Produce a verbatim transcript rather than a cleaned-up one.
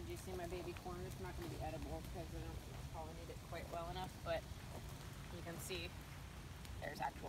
you see my baby corn? It's not going to be edible because I don't pollinate it quite well enough, but you can see there's actual